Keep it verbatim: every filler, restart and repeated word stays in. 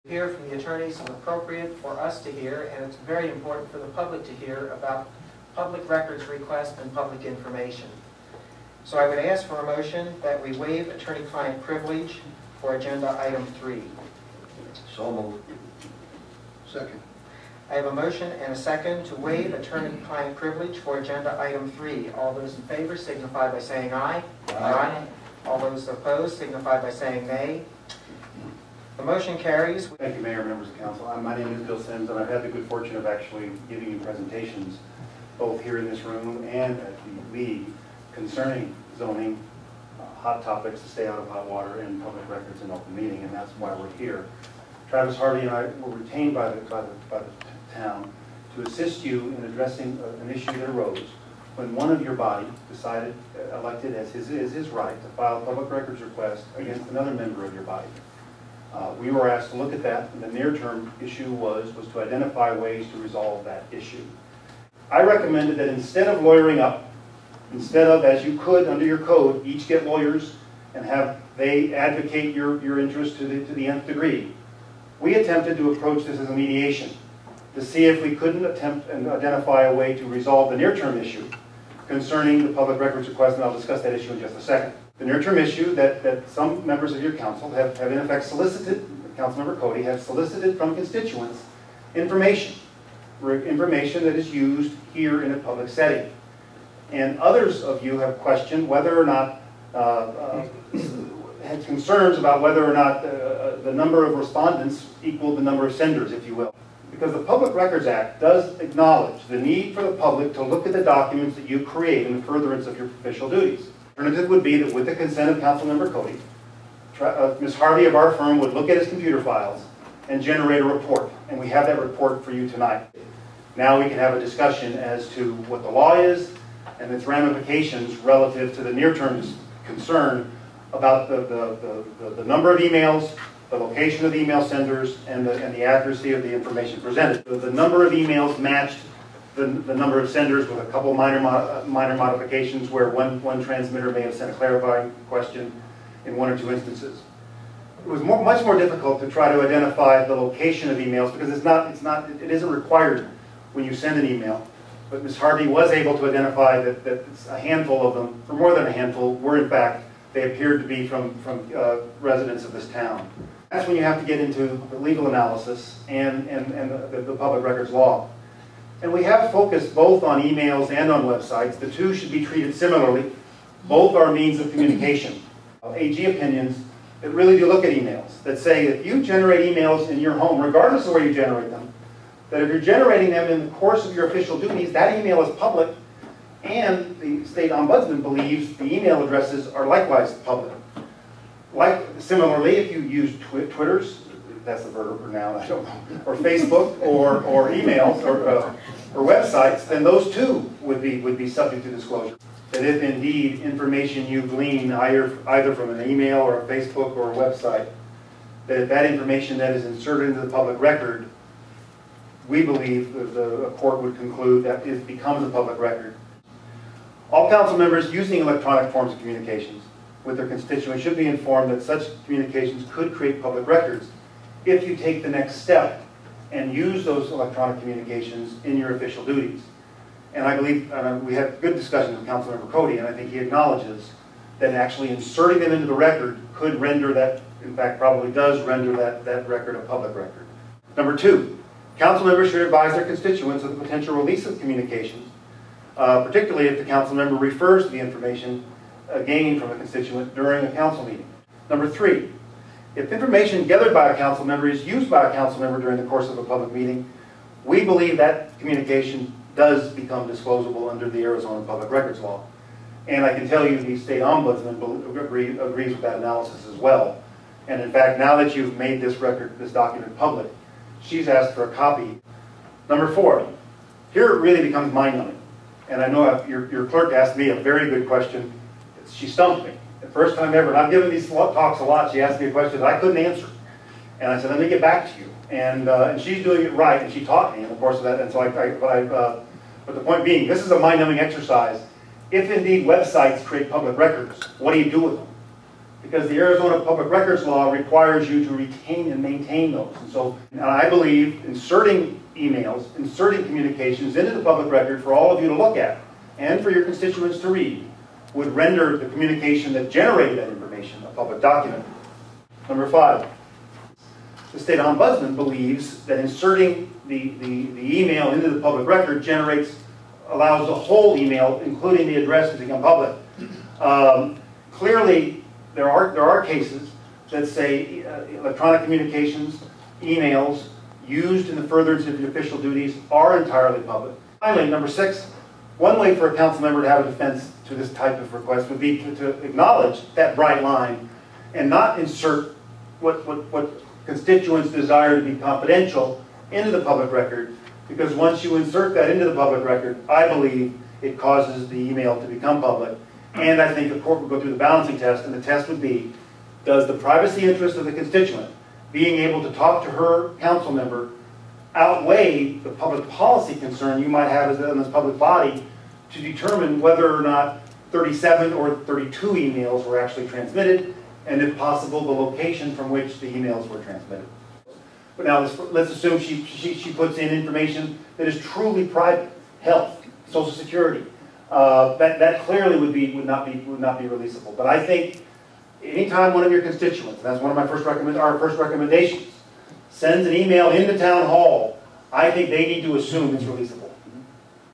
Hear from the attorneys is appropriate for us to hear, and it's very important for the public to hear about public records requests and public information. So I would ask for a motion that we waive attorney-client privilege for agenda item three. So moved. Second. I have a motion and a second to waive attorney-client privilege for agenda item three. All those in favor signify by saying aye. Aye. Aye. All those opposed signify by saying nay. The motion carries. Thank you, Mayor, members of council. Uh, My name is Bill Sims, and I've had the good fortune of actually giving you presentations both here in this room and at the league concerning zoning, uh, hot topics to stay out of hot water, and public records and open meeting, and that's why we're here. Travis Hardy and I were retained by the, by the, by the town to assist you in addressing uh, an issue that arose when one of your body decided, uh, elected as his, is his right, to file a public records request against another member of your body. Uh, we were asked to look at that, and the near-term issue was, was to identify ways to resolve that issue. I recommended that instead of lawyering up, instead of, as you could under your code, each get lawyers and have they advocate your, your interest to the, to the nth degree, we attempted to approach this as a mediation to see if we couldn't attempt and identify a way to resolve the near-term issue concerning the public records request, and I'll discuss that issue in just a second. The near-term issue that, that some members of your council have, have in effect solicited, Councilmember Coady, have solicited from constituents information, information that is used here in a public setting. And others of you have questioned whether or not, uh, uh, had concerns about whether or not uh, the number of respondents equaled the number of senders, if you will. Because the Public Records Act does acknowledge the need for the public to look at the documents that you create in the furtherance of your official duties. The alternative would be that with the consent of Councilmember Coady, uh, Miz Harvey of our firm would look at his computer files and generate a report. And we have that report for you tonight. Now we can have a discussion as to what the law is and its ramifications relative to the near-term concern about the, the, the, the number of emails, the location of the email senders, and the, and the accuracy of the information presented. The, the number of emails matched the, the number of senders with a couple minor, mo minor modifications where one, one transmitter may have sent a clarifying question in one or two instances. It was more, much more difficult to try to identify the location of emails because it's not, it's not, it isn't required when you send an email. But Miz Harvey was able to identify that, that a handful of them, or more than a handful, were in fact, they appeared to be from, from uh, residents of this town. That's when you have to get into the legal analysis and, and, and the, the public records law. And we have focused both on emails and on websites. The two should be treated similarly. Both are means of communication. A G opinions that really do look at emails, that say if you generate emails in your home, regardless of where you generate them, that if you're generating them in the course of your official duties, that email is public, and the state ombudsman believes the email addresses are likewise public. Like, similarly, if you use twi Twitters, that's the verb or noun, I don't know, or Facebook, or, or emails, or, uh, or websites, then those too would be, would be subject to disclosure. That if indeed information you glean either, either from an email or a Facebook or a website, that if that information that is inserted into the public record, we believe that the court would conclude that it becomes a public record. All council members using electronic forms of communications with their constituents should be informed that such communications could create public records if you take the next step and use those electronic communications in your official duties. And I believe uh, we had good discussions with Councilmember Coady, and I think he acknowledges that actually inserting them into the record could render that, in fact probably does render that, that record a public record. Number two, council members should advise their constituents of the potential release of communications, uh, particularly if the council member refers to the information uh, gained from a constituent during a council meeting. Number three, if information gathered by a council member is used by a council member during the course of a public meeting, we believe that communication does become disclosable under the Arizona Public Records Law. And I can tell you the state ombudsman agree, agrees with that analysis as well. And in fact, now that you've made this record, this document public, she's asked for a copy. Number four, here it really becomes mind-numbing. And I know your, your clerk asked me a very good question. She stumped me. The first time ever, and I've given these talks a lot, she asked me a question that I couldn't answer. And I said, let me get back to you. And, uh, and she's doing it right, and she taught me in the course of that. And so I, I, but, I uh, but the point being, this is a mind-numbing exercise. If indeed websites create public records, what do you do with them? because the Arizona Public Records Law requires you to retain and maintain those. And so, and I believe inserting emails, inserting communications into the public record for all of you to look at and for your constituents to read would render the communication that generated that information a public document. Number five, the state ombudsman believes that inserting the, the, the email into the public record generates, allows the whole email, including the address, to become public. Um, clearly, there are, there are cases that say uh, electronic communications, emails, used in the furtherance of the official duties are entirely public. Finally, number six, one way for a council member to have a defense to this type of request would be to, to acknowledge that bright line and not insert what, what, what constituents desire to be confidential into the public record, because once you insert that into the public record, I believe it causes the email to become public. And I think the court would go through the balancing test, and the test would be, does the privacy interest of the constituent being able to talk to her council member outweigh the public policy concern you might have as in this public body to determine whether or not thirty-seven or thirty-two emails were actually transmitted, and if possible, the location from which the emails were transmitted. But now let's, let's assume she, she, she puts in information that is truly private, health, Social Security. Uh, that, that clearly would, be, would, not be, would not be releasable. But I think anytime one of your constituents, that's one of my first, recommend, our first recommendations, sends an email into town hall, I think they need to assume it's releasable.